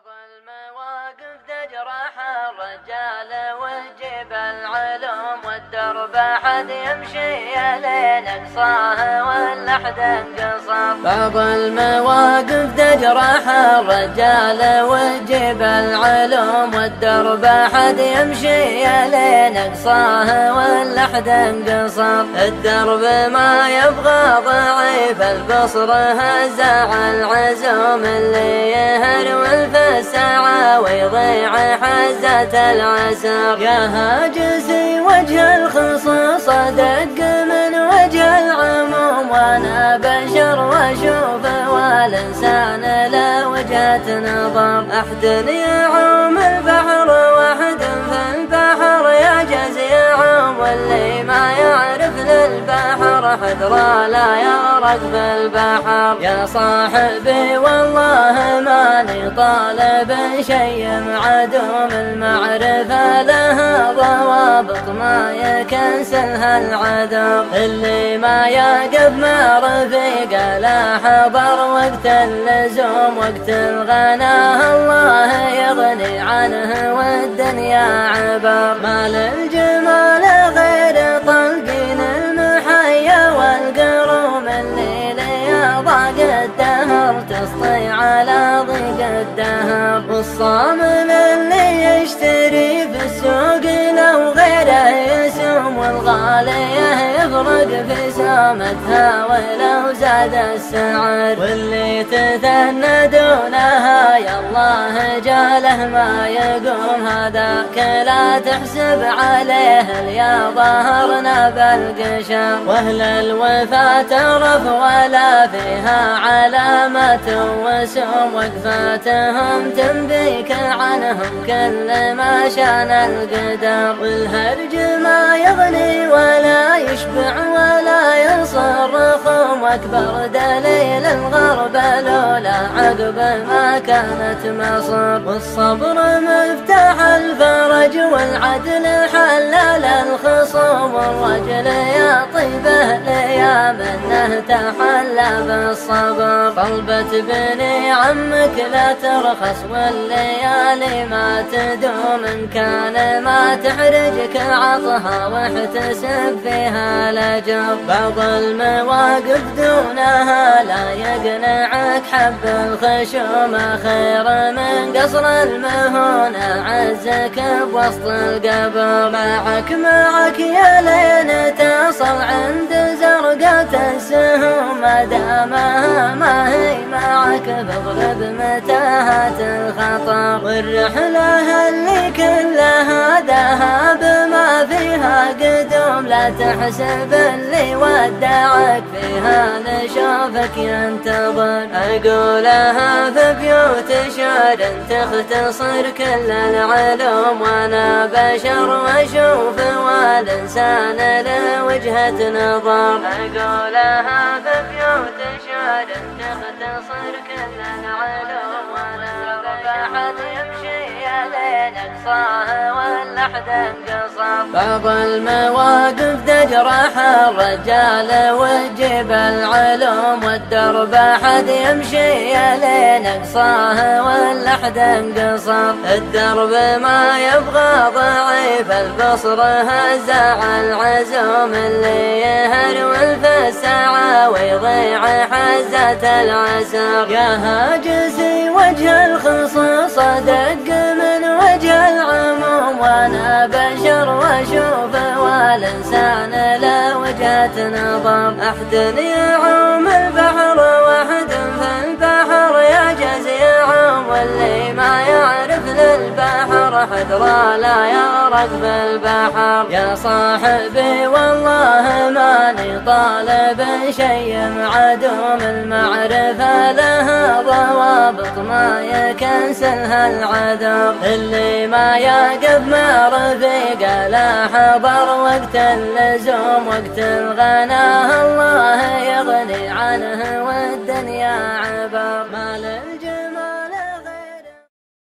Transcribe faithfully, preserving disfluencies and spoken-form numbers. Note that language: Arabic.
بعض المواقف تجرح الرجال وتجيب العلوم والدرب حد يمشي لين اقصاه ولا حد انقصر. بعض المواقف تجرح الرجال وتجيب العلوم والدرب حد يمشي لين اقصاه ولا حد انقصر. الدرب ما يبغى ضعيف البصر هزع العزوم اللي يهرول في الساعة ويضيع حزة العسر. يا هاجسي وجه الخصوص دق من وجه العموم وانا بشر واشوف والانسان له وجهة نظر. احد يعوم البحر واحد في البحر يعجز يعوم واللي ما يعرف للبحر حذره لا يغرق في البحر. يا صاحبي والله ماني طالب شيء معدوم المعرفة لها ضوابط ما يكنسلها العدو. اللي ما يقف مع رفيقه لا حضر وقت اللزوم وقت الغنى الله يغني عنه والدنيا عبر. ما للجمال غير طلقين المحيا والقروم اللي لي ضاق الدهر تسطي على ضيق الدهر. والصامل اللي يشتري في السوق لو غيره يسوم والغالية يفرق في سامتها ولو زاد السعر. واللي تثنى دونها يالله جاله ما يقوم هذاك لا تحسب عليه يا ظهرنا بالقشر. واهل الوفا ترف ولا فيها علامة وسوم وقفاتهم تنبيك عنهم كل ما شان القدر. والهرج ما يغني ولا يشبع ولا يصرخهم واكبر دليل الغرب لولا عقب ما كانت مصر. والصبر مفتاح الفرج والعدل حلل الخصوم. والرجل يا طيبه ليا منه تحلى بالصبر. طلبة بني عمك لا ترخص والليالي ما تدوم ان كان ما تحرجك عطها واحتسب فيها الاجر. بعض المواقف دونها لا يقنعك حب الخشوم خير من قصر المهون عزك بوسط القبر. معك معك يا لين تصل عند زرقة السهوم ما دامها ما هي معك فاضرب متاهات الخطر. والرحلة اللي كلها ذهب ما فيها قدوم لا تحسب اللي ودعك فيها نشوفك ينتظر. أقولها في بيوت شعر تختصر كل العلوم وانا بشر واشوف والانسان له وجهة نظر. أقولها في بيوت شعر تختصر كل العلوم وانا بحد يمشي لين اقصاه ولا حد انقصر. بعض المواقف تجرح الرجال وتجيب العلوم والدرب حد يمشي لين اقصاه ولا حد انقصر. الدرب ما يبغى ضعيف البصر هزع العزوم اللي يهرول في الساعة ويضيع حزة العسر. يا هاجسي وجه الخصوص دق من وجه العموم وانا بشر واشوف والانسان له وجهة نظر. احد يعوم البحر واحد في البحر يعجز يعوم واللي ما يعرف للبحر حذره لا يغرق في البحر. يا صاحبي والله ماني طالب شيء معدوم المعرفة لها ضوابط ما يكنسلها العدو. اللي ما يقف مع رفيقه لا حضر وقت اللزوم وقت الغنى الله يغني عنه